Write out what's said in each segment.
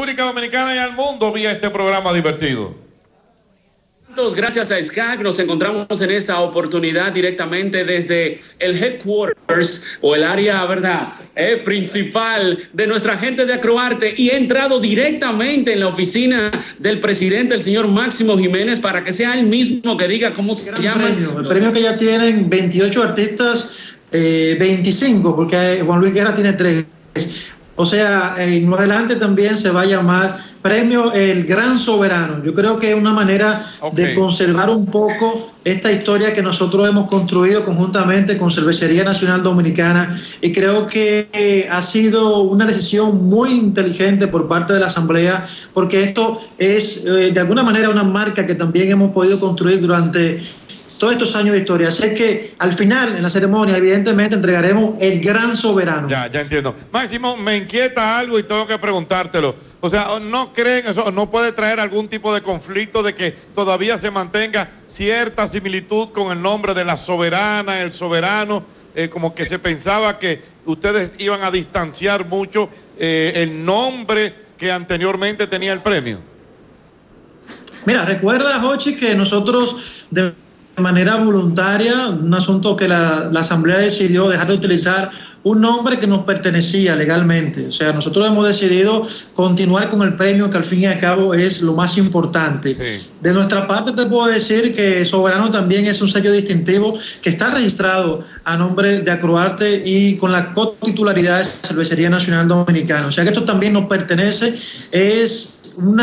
República Dominicana y al mundo vía este programa divertido. Gracias a SCAC nos encontramos en esta oportunidad directamente desde el headquarters o el área, ¿verdad?, principal de nuestra gente de Acroarte, y he entrado directamente en la oficina del presidente, el señor Máximo Jiménez, para que sea él mismo que diga cómo se llama. El premio que ya tienen 28 artistas, 25, porque Juan Luis Guerra tiene 3. O sea, en lo adelante también se va a llamar Premio El Gran Soberano. Yo creo que es una manera de conservar un poco esta historia que nosotros hemos construido conjuntamente con Cervecería Nacional Dominicana, y creo que ha sido una decisión muy inteligente por parte de la Asamblea, porque esto es de alguna manera una marca que también hemos podido construir durante todos estos años de historia. Así que al final, en la ceremonia, evidentemente entregaremos el Gran Soberano. Ya entiendo. Máximo, me inquieta algo y tengo que preguntártelo. O sea, ¿no creen eso? ¿No puede traer algún tipo de conflicto de que todavía se mantenga cierta similitud con el nombre de la soberana, el soberano? Como que se pensaba que ustedes iban a distanciar mucho el nombre que anteriormente tenía el premio. Mira, recuerda, Jochi, que nosotros de manera voluntaria, un asunto que la Asamblea decidió dejar de utilizar un nombre que nos pertenecía legalmente. O sea, nosotros hemos decidido continuar con el premio, que al fin y al cabo es lo más importante. Sí. De nuestra parte te puedo decir que Soberano también es un sello distintivo que está registrado a nombre de Acroarte y con la cotitularidad de Cervecería Nacional Dominicana. O sea que esto también nos pertenece, es un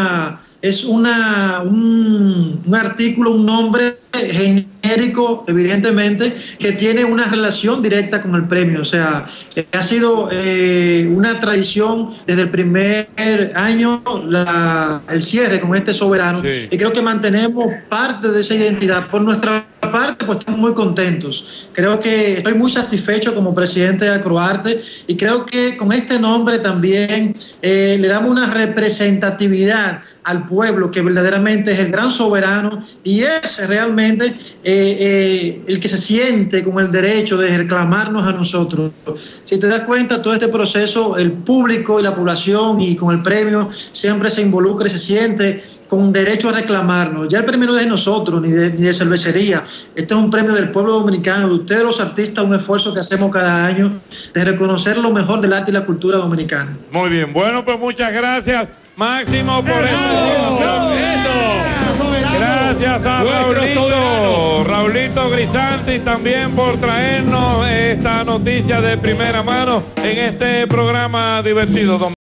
artículo, un nombre genérico, evidentemente, que tiene una relación directa con el premio. O sea, ha sido una tradición desde el primer año el cierre con este soberano, sí. Y creo que mantenemos parte de esa identidad. Por nuestra parte, pues estamos muy contentos. Creo que estoy muy satisfecho como presidente de Acroarte, y creo que con este nombre también le damos una representatividad al pueblo que verdaderamente es el gran soberano, y es realmente el que se siente con el derecho de reclamarnos a nosotros. Si te das cuenta, todo este proceso, el público y la población, y con el premio siempre se involucra y se siente con derecho a reclamarnos. Ya el premio no es de nosotros ni de cervecería. Este es un premio del pueblo dominicano, de ustedes los artistas, un esfuerzo que hacemos cada año de reconocer lo mejor del arte y la cultura dominicana. Muy bien, bueno, pues muchas gracias, Máximo, por eso. Gracias a Raulito Grisanti también por traernos esta noticia de primera mano en este programa divertido.